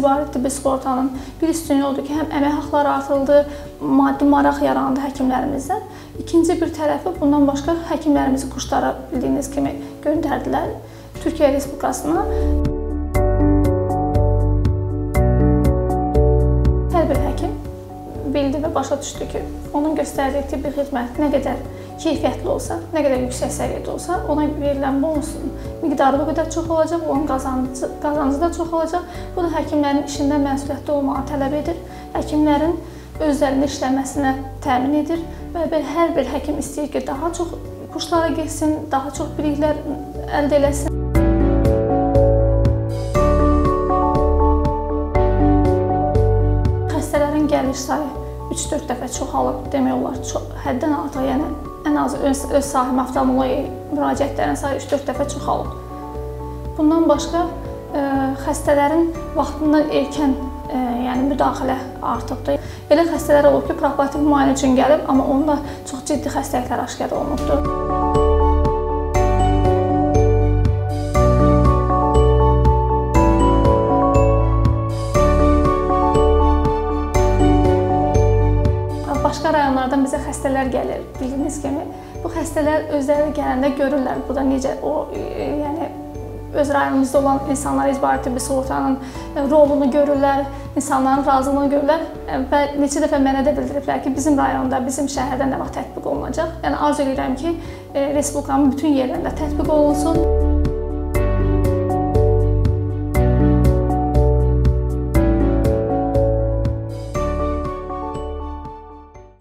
icbari tibbi sığortanın bir üstünlüyü oldu ki, həm əmək haqları artırıldı, maddi maraq yarandı həkimlərimizdən. İkinci bir tərəfi, bundan başqa həkimlərimizi kurslara bildiyiniz kimi göndərdilər Türkiyə Respublikasına. Hər bir həkim bildi və başa düşdü ki, onun göstərdiyi tibbi xidmət nə qədər keyfiyyətli olsa, nə qədər yüksək səviyyədə olsa, ona verilən bonusun miqdarı o qədər çox olacaq, onun qazancı da çox olacaq. Bu da həkimlərin işində məsuliyyətli olmağı tələb edir, həkimlərin özlərində işləməsinə təmin edir və hər bir həkim istəyir ki, daha çox kurslara getsin, daha çox biliklər əldə eləsin. Xəstələrin gəliş sayı 3-4 dəfə çoxalıb, demək olar, həddən artıq, yəni ən azı öz sahib oftalmologiya müraciətlərin sayı 3-4 dəfə çoxalıb. Bundan başqa, xəstələrin vaxtından erkən müdaxilə artıbdır. Elə xəstələr olub ki, profilaktik müayinə üçün gəlib, amma onda çox ciddi xəstəliklər aşkar olunubdur. Başqa rayonlardan bizə xəstələr gəlir, bildiyiniz kimi. Bu xəstələr özləri gələndə görürlər burada necə öz rayonumuzda olan insanlar icbari tibbi sığortanın rolunu görürlər, insanların razılığını görürlər və neçə dəfə mənə də bildiriblər ki, bizim rayonda, bizim şəhərdə nə vaxt tətbiq olunacaq. Yəni arzu edirəm ki, Respublikanın bütün yerlərində tətbiq olunsun.